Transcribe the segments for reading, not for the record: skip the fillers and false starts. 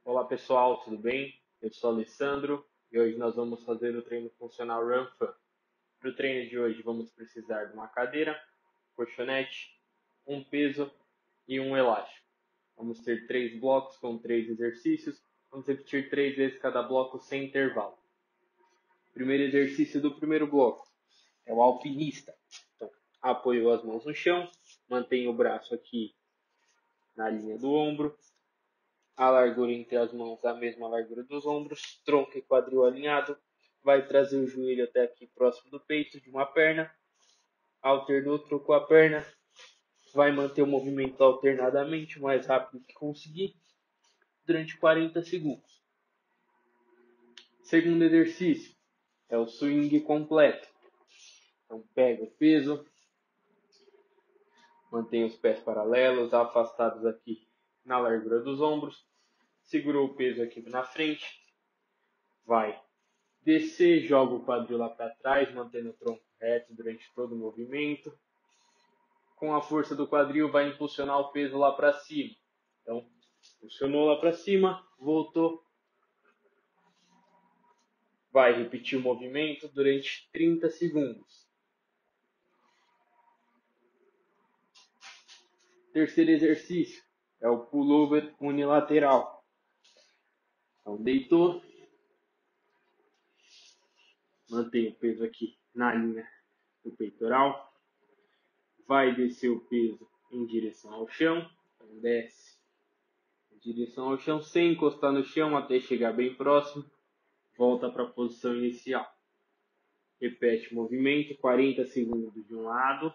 Olá pessoal, tudo bem? Eu sou Alessandro e hoje nós vamos fazer o treino funcional Run Fun. Para o treino de hoje vamos precisar de uma cadeira, colchonete, um peso e um elástico. Vamos ter 3 blocos com 3 exercícios. Vamos repetir 3 vezes cada bloco sem intervalo. Primeiro exercício do primeiro bloco é o alpinista. Então, apoio as mãos no chão, mantenha o braço aqui na linha do ombro, a largura entre as mãos a mesma largura dos ombros, tronco e quadril alinhado, vai trazer o joelho até aqui próximo do peito de uma perna, alternou, trocou a perna, vai manter o movimento alternadamente, o mais rápido que conseguir, durante 40 segundos. Segundo exercício é o swing completo. Então pega o peso, mantém os pés paralelos, afastados aqui na largura dos ombros, segurou o peso aqui na frente, vai descer, joga o quadril lá para trás, mantendo o tronco reto durante todo o movimento. Com a força do quadril, vai impulsionar o peso lá para cima. Então, impulsionou lá para cima, voltou. Vai repetir o movimento durante 30 segundos. Terceiro exercício é o pullover unilateral. Então, deitou. Mantém o peso aqui na linha do peitoral. Vai descer o peso em direção ao chão. Então, desce em direção ao chão sem encostar no chão até chegar bem próximo. Volta para a posição inicial. Repete o movimento, 40 segundos de um lado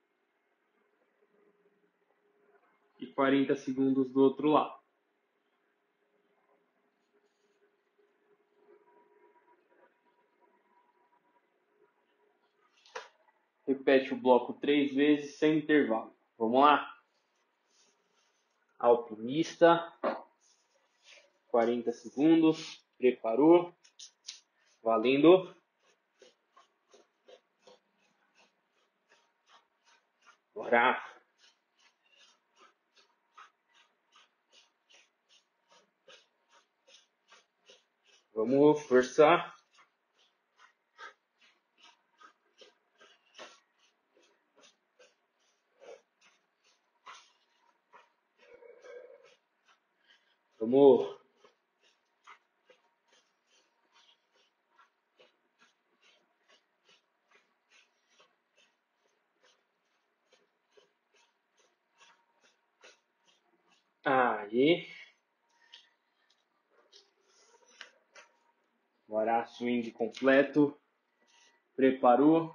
e 40 segundos do outro lado. Repete o bloco 3 vezes sem intervalo. Vamos lá? Alpinista, 40 segundos, preparou, valendo. Bora! Vamos forçar. Vamos. Aí. Bora, swing completo. Preparou.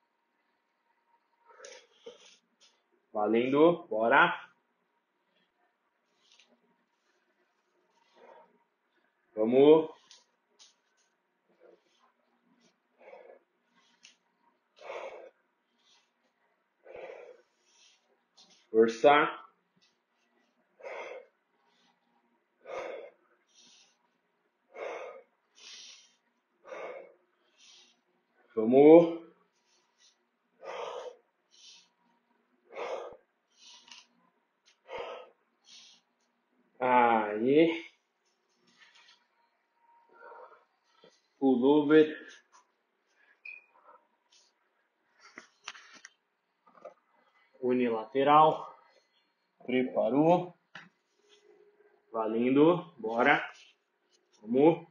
Valendo. Bora. Vamos. Forçar. Vamos. Aí. Pullover. Unilateral. Preparou. Valendo. Bora. Vamos.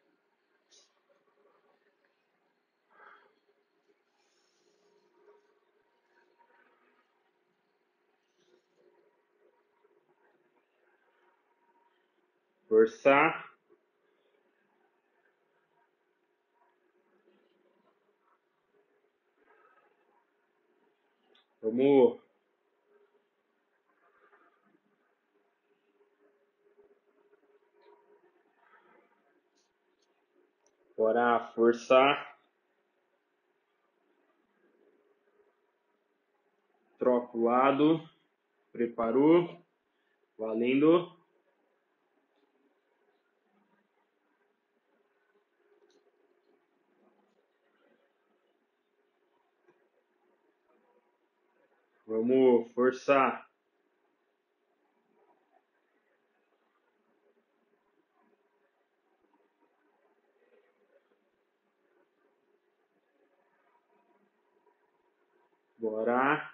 Forçar. Vamos. Bora forçar. Troca o lado. Preparou. Valendo. Vamos forçar. Bora.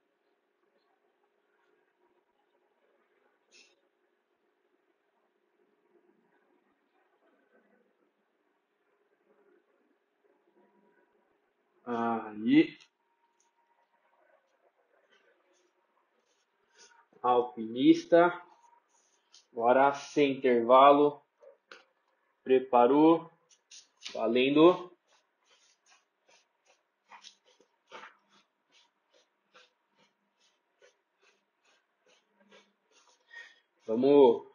Aí. Alpinista. Bora, sem intervalo. Preparou. Valendo. Vamos.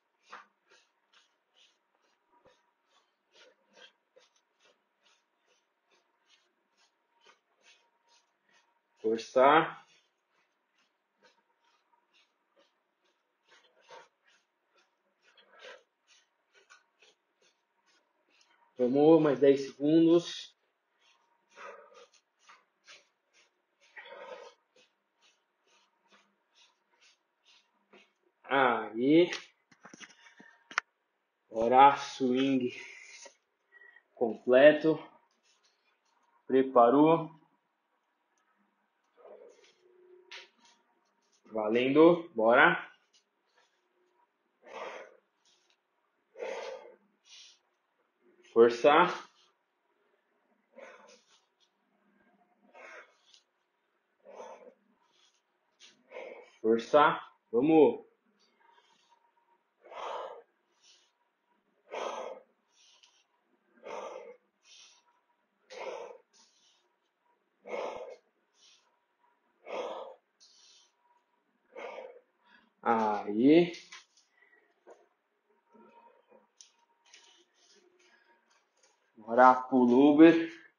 Forçar. Vamos, mais 10 segundos. Aí. Bora, swing completo. Preparou. Valendo. Bora. Forçar. Forçar. Vamos. Aí. Bora, pullover.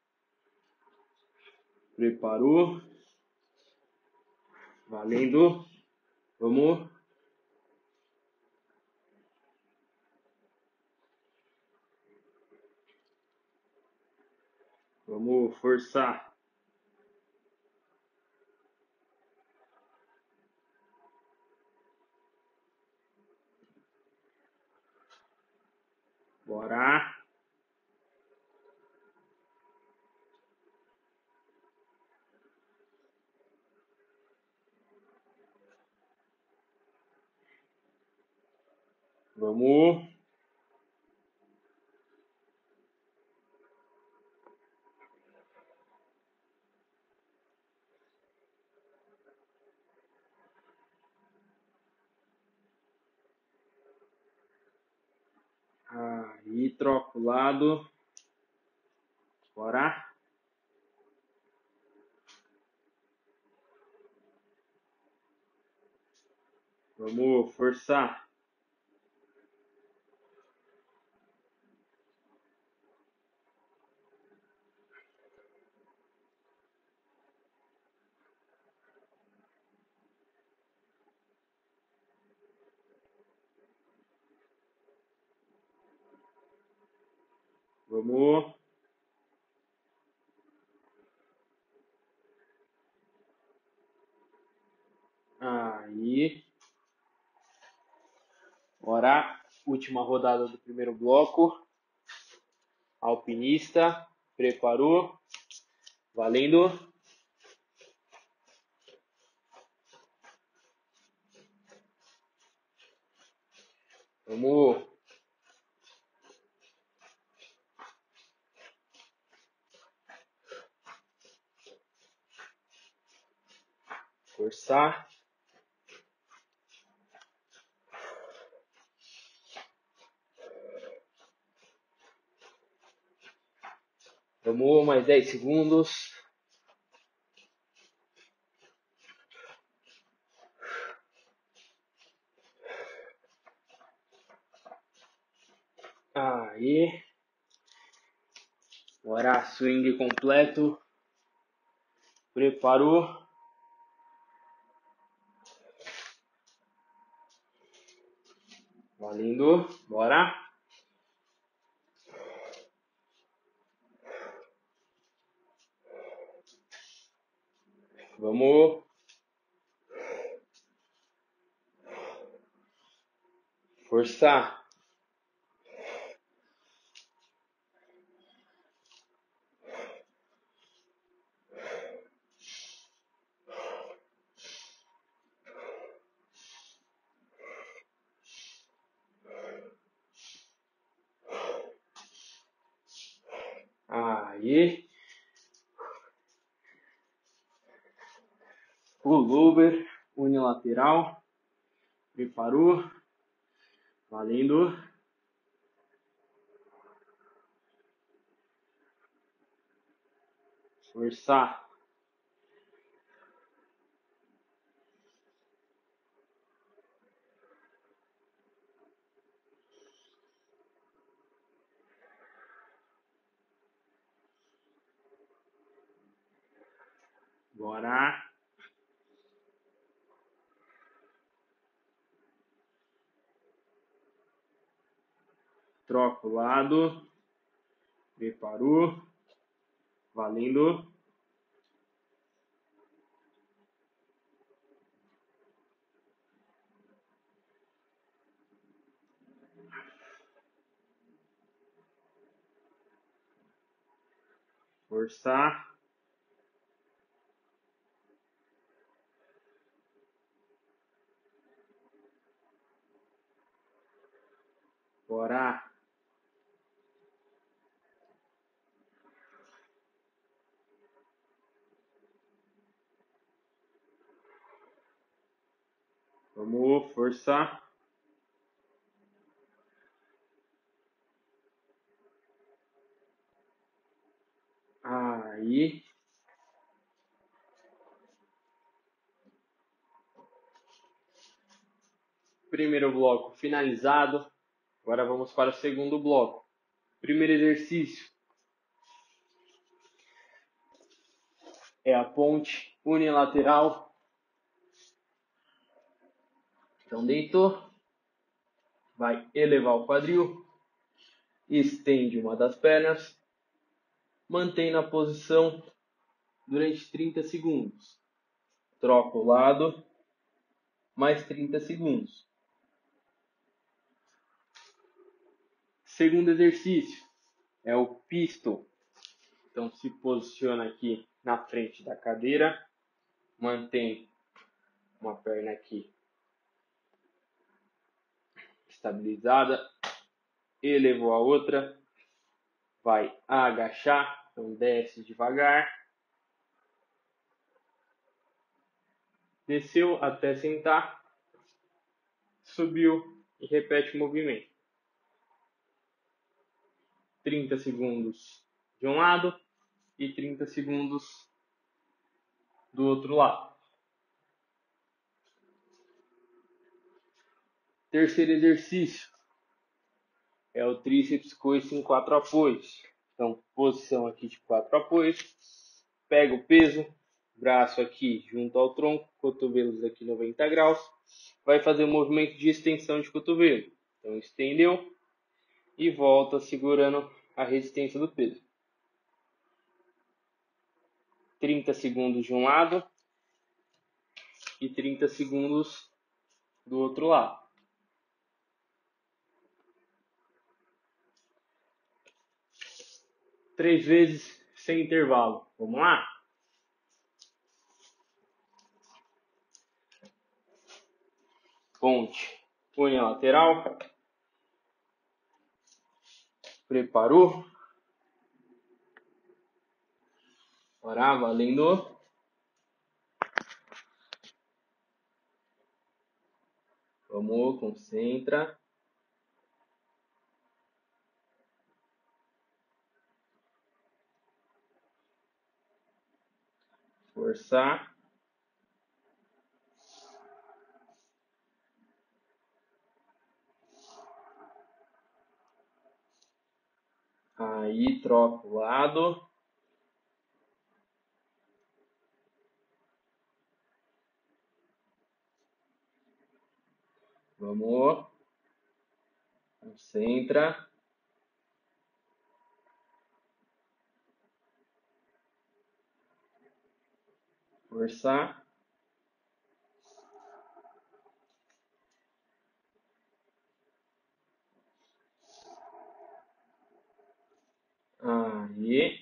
Preparou. Valendo. Vamos. Vamos forçar. Bora. Vamos. Aí, troca o lado. Bora. Vamos forçar. Vamos. Aí. Bora. Última rodada do primeiro bloco. Alpinista. Preparou. Valendo. Vamos. Forçar. Vamos, mais 10 segundos. Aí. Bora, swing completo. Preparou. Valendo. Bora. Vamos. Forçar. Aí. Pullover unilateral. Preparou. Valendo. Forçar. Bora. Troca o lado. Preparou. Valendo. Forçar. Bora. Vamos forçar. Aí. Primeiro bloco finalizado. Agora vamos para o segundo bloco. Primeiro exercício é a ponte unilateral. Então deitou. Vai elevar o quadril. Estende uma das pernas. Mantém na posição durante 30 segundos. Troca o lado. Mais 30 segundos. Segundo exercício é o pistol. Então se posiciona aqui na frente da cadeira. Mantém uma perna aqui estabilizada. Elevou a outra. Vai agachar. Então desce devagar. Desceu até sentar. Subiu e repete o movimento. 30 segundos de um lado e 30 segundos do outro lado. Terceiro exercício é o tríceps coice em 4 apoios. Então, posição aqui de 4 apoios. Pega o peso, braço aqui junto ao tronco, cotovelos aqui 90 graus. Vai fazer um movimento de extensão de cotovelo. Então, estendeu e volta segurando a resistência do peso. 30 segundos de um lado e 30 segundos do outro lado. 3 vezes sem intervalo. Vamos lá? Ponte unilateral. Preparou. Bora, valendo. Vamos, concentra. Forçar. Aí, troca o lado. Vamos. Concentra. Forçar. Aí.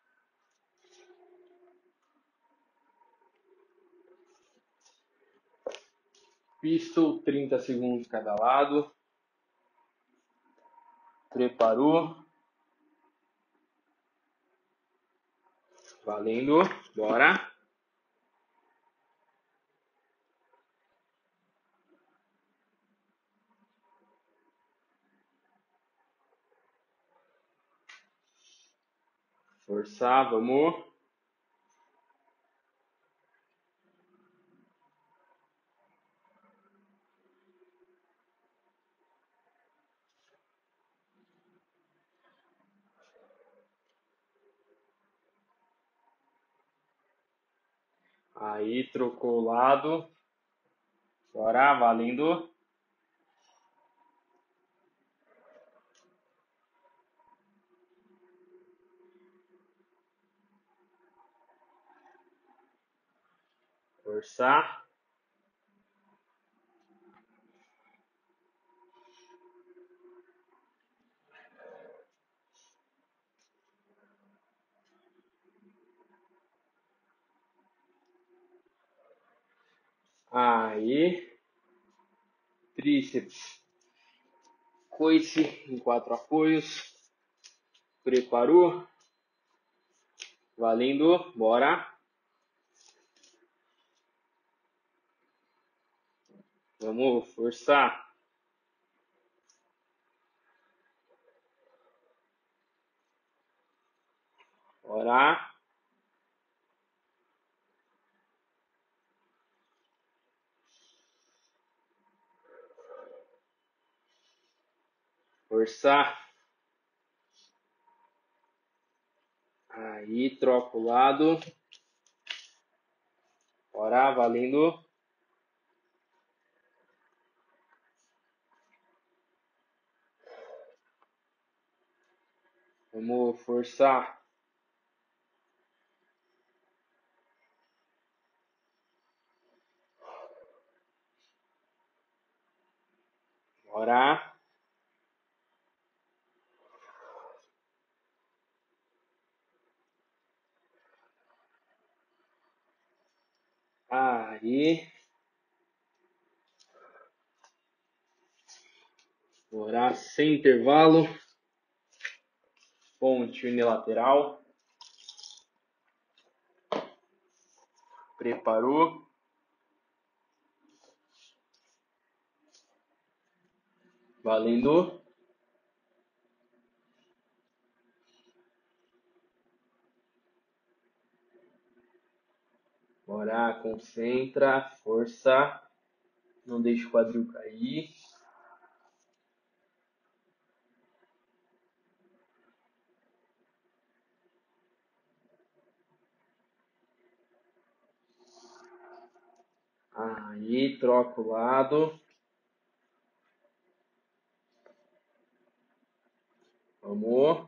Pistol, 30 segundos cada lado. Preparou. Valendo. Bora. Forçar, vamos. Aí, trocou o lado. Bora, valendo. Forçar. Aí. Tríceps. Coice em 4 apoios. Preparou. Valendo. Bora. Vamos forçar. Bora. Forçar. Aí, troca o lado. Bora, valendo. Vamos forçar. Bora. Aí. Bora, sem intervalo. Ponte unilateral. Preparou. Valendo. Bora, concentra, força. Não deixe o quadril cair. Aí, troca o lado. Vamos.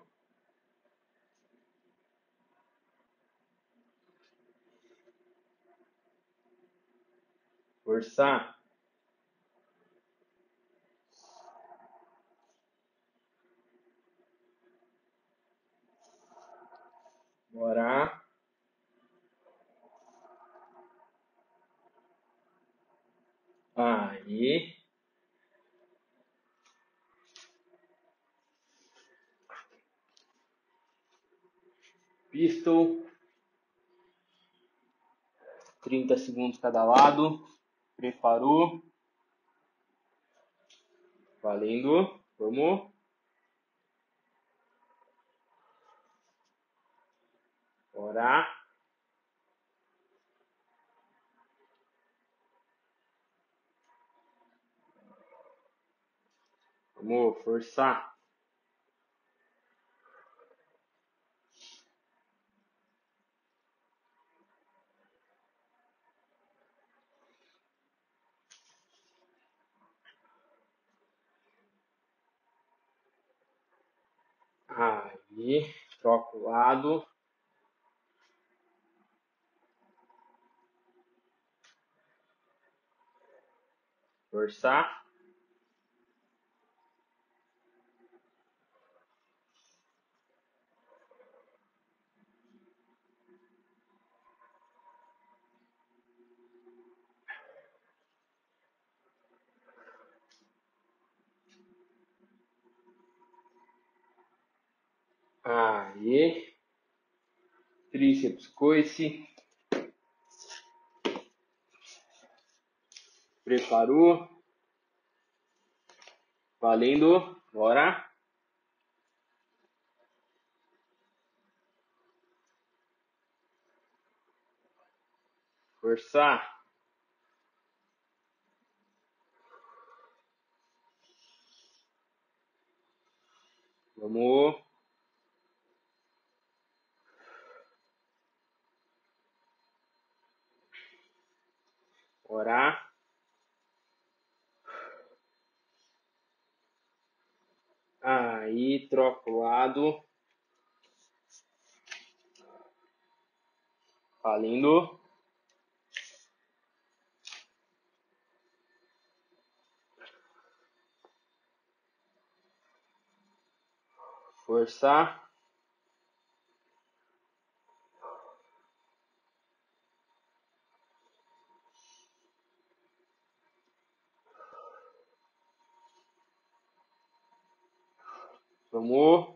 Forçar. Bora. Aí. Pistol. 30 segundos cada lado. Preparou. Valendo. Vamos. Bora. Vamos forçar. Aí. Troca o lado. Forçar. Aí. Tríceps tríceps, coice. Preparou. Valendo. Bora. Forçar. Vamos. Orar. Aí, troca o lado. Valendo. Forçar. Vamos.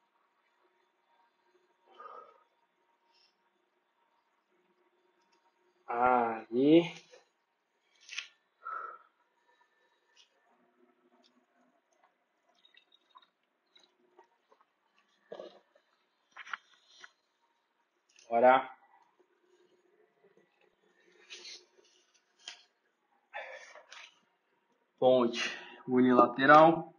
Aí. Bora. Ponte unilateral.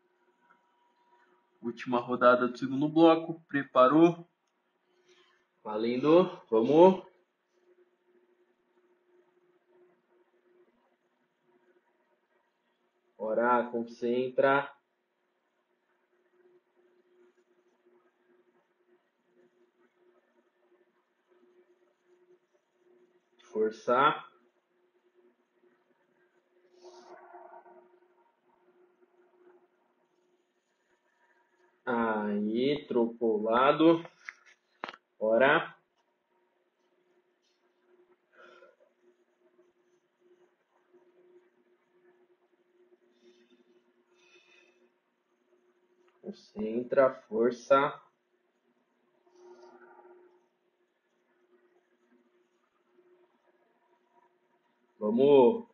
Última rodada do segundo bloco. Preparou. Valendo. Vamos. Bora. Concentra. Forçar. Aí, trocou o lado. Bora. Concentra, força. Vamos.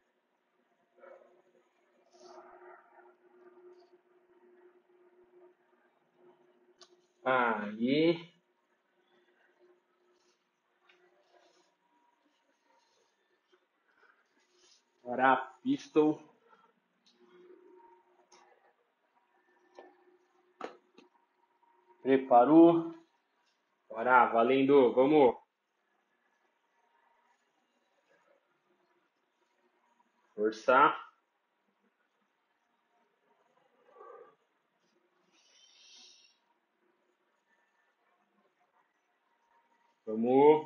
Aí. Bora, pistol. Preparou. Bora, valendo. Vamos. Forçar. Vamos.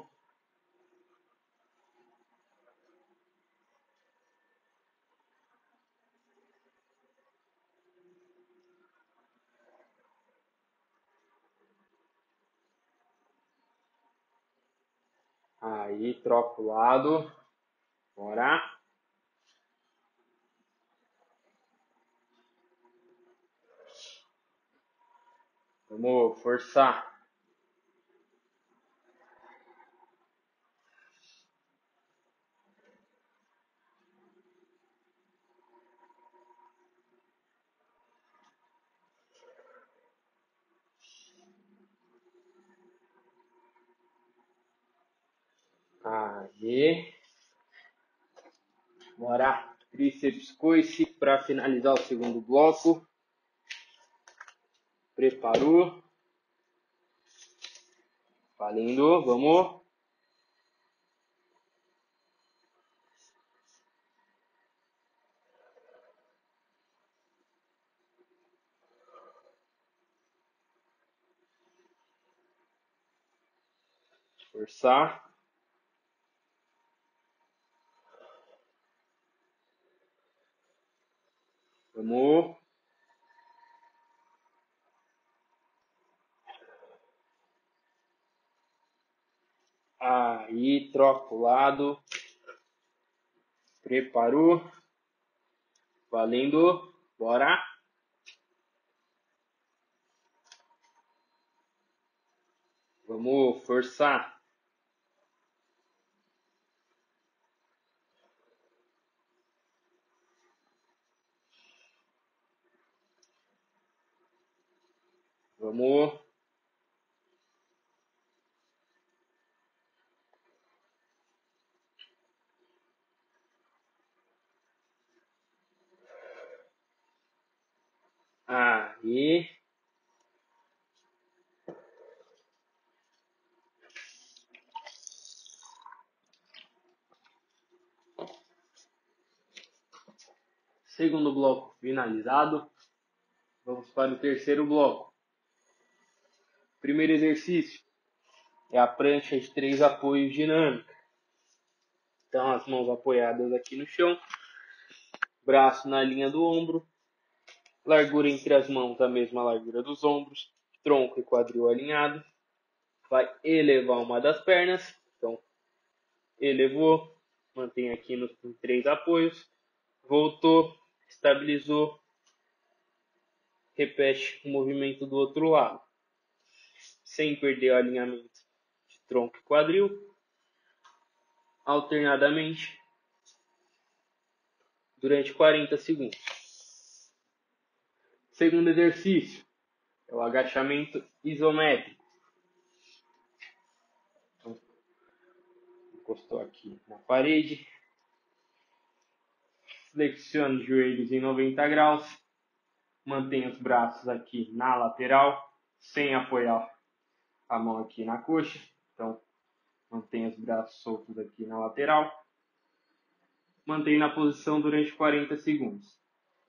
Aí, troca o lado. Bora. Vamos forçar. Aí. Bora. Tríceps coice para finalizar o segundo bloco. Preparou. Valendo. Vamos. Forçar. Vamos. Aí, troca o lado. Preparou. Valendo. Bora. Vamos forçar. Vamos. Aí. Segundo bloco finalizado. Vamos para o terceiro bloco. Primeiro exercício é a prancha de 3 apoios dinâmica. Então, as mãos apoiadas aqui no chão, braço na linha do ombro, largura entre as mãos a mesma largura dos ombros, tronco e quadril alinhado. Vai elevar uma das pernas. Então, elevou, mantém aqui nos 3 apoios, voltou, estabilizou, repete o movimento do outro lado, sem perder o alinhamento de tronco e quadril, alternadamente, durante 40 segundos. Segundo exercício é o agachamento isométrico. Então, encostou aqui na parede, flexiona os joelhos em 90 graus, mantém os braços aqui na lateral, sem apoiar a mão aqui na coxa. Então, mantém os braços soltos aqui na lateral. Mantém na posição durante 40 segundos.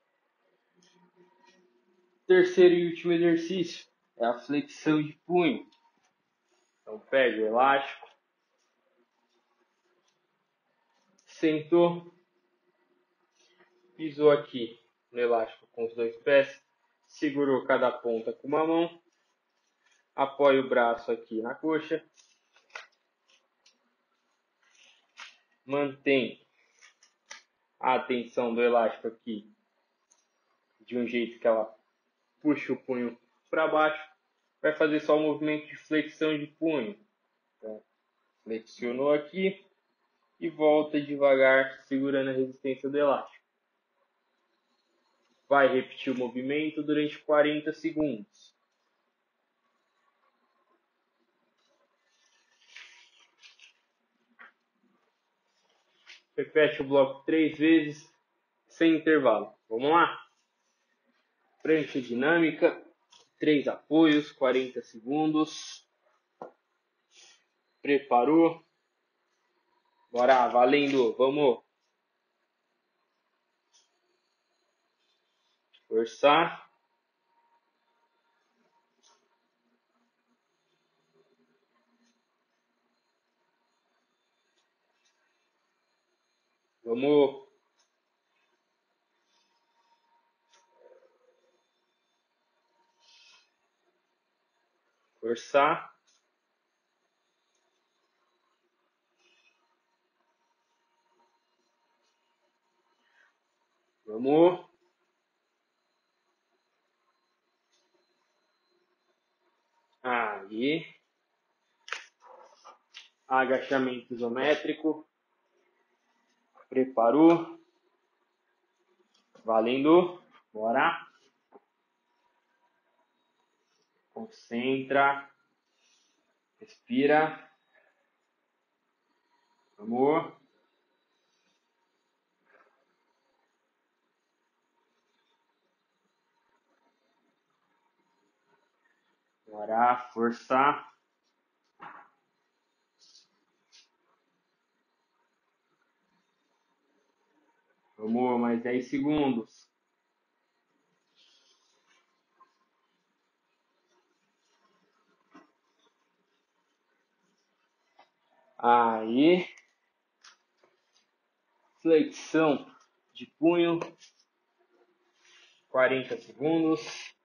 Terceiro e último exercício é a flexão de punho. Então, pega o elástico, sentou, pisou aqui no elástico com os 2 pés, segurou cada ponta com uma mão, apoia o braço aqui na coxa, mantém a tensão do elástico aqui de um jeito que ela puxa o punho para baixo, vai fazer só o movimento de flexão de punho. Então, flexionou aqui e volta devagar, segurando a resistência do elástico. Vai repetir o movimento durante 40 segundos. Repete o bloco 3 vezes, sem intervalo. Vamos lá? Prancha dinâmica, 3 apoios, 40 segundos. Preparou? Bora, valendo, vamos. Forçar. Vamos. Forçar. Vamos. Aí. Agachamento isométrico. Preparou. Valendo. Bora. Concentra. Respira. Vamos. Bora. Forçar. Vamos, mais 10 segundos. Aí. Flexão de punho. 40 segundos.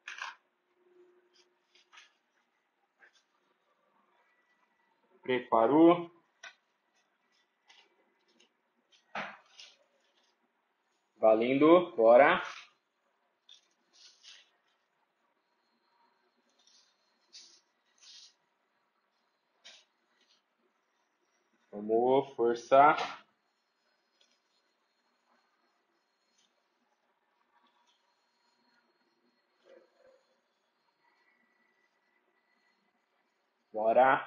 Preparou. Valendo. Bora. Vamos forçar. Bora.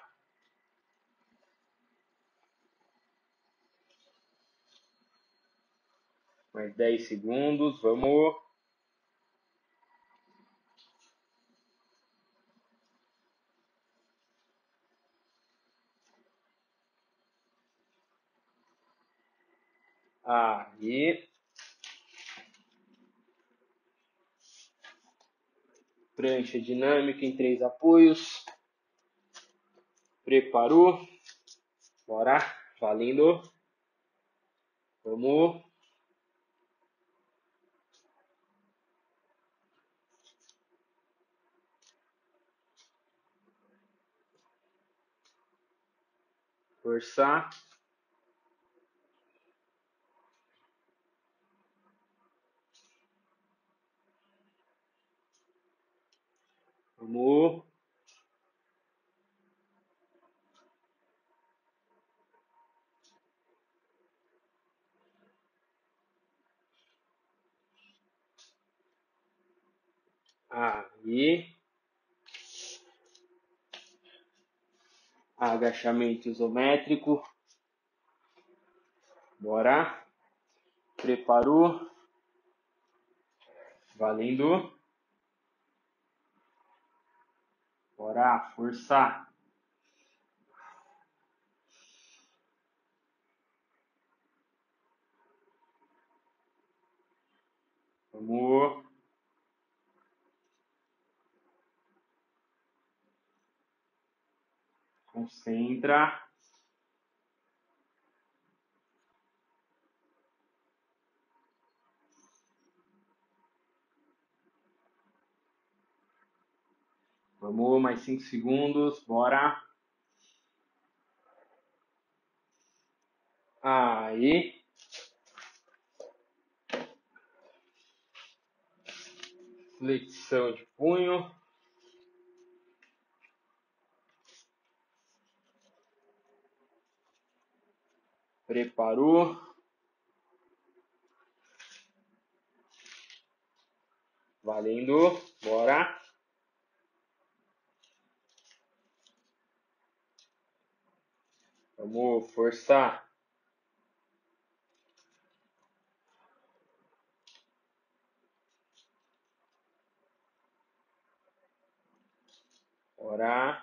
Mais 10 segundos. Vamos. Aí. Prancha dinâmica em 3 apoios. Preparou. Bora. Valendo. Vamos. Forçar. Vamos. Aí. Agachamento isométrico. Bora. Preparou. Valendo. Bora. Forçar. Vamos. Concentra. Vamos, mais 5 segundos. Bora. Aí. Flexão de punho. Preparou. Valendo. Bora. Vamos forçar. Bora.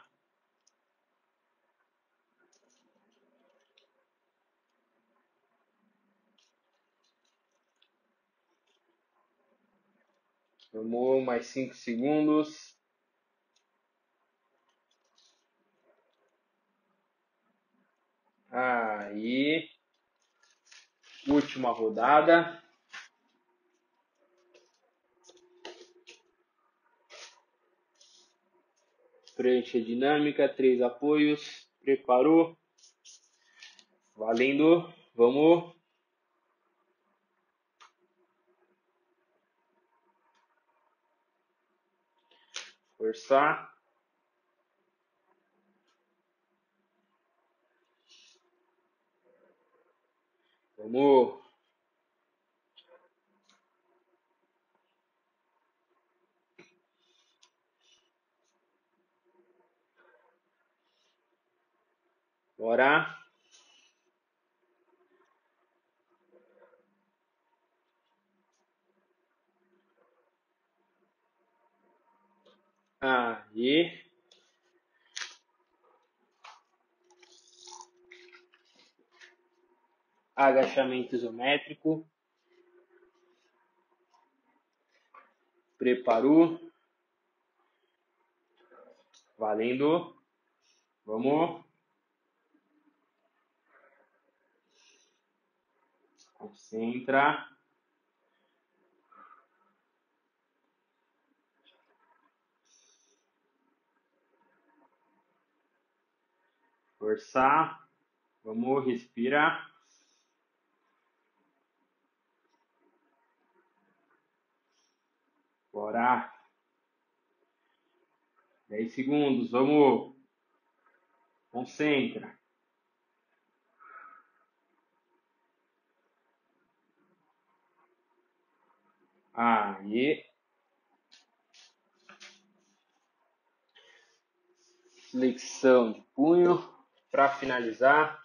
Vamos, mais 5 segundos. Aí. Última rodada. Prancha dinâmica, 3 apoios. Preparou. Valendo. Vamos. Forçar. Vamos. Bora. Aí. Agachamento isométrico. Preparou. Valendo. Vamos. Concentra. Forçar. Vamos, respira. Bora. 10 segundos, vamos. Concentra. Aí. Flexão de punho para finalizar.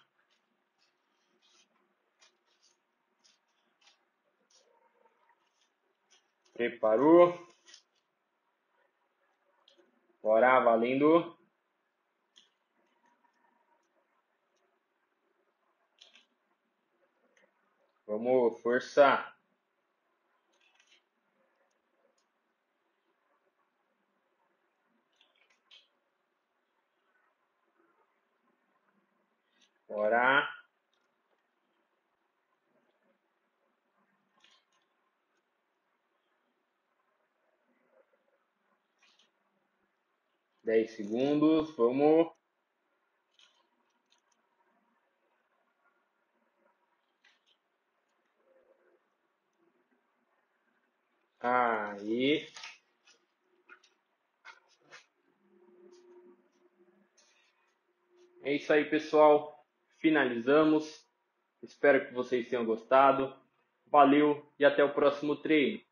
Preparou. Bora, valendo. Vamos forçar. Bora. Dez segundos. Vamos. Aí. É isso aí, pessoal. Finalizamos. Espero que vocês tenham gostado. Valeu e até o próximo treino.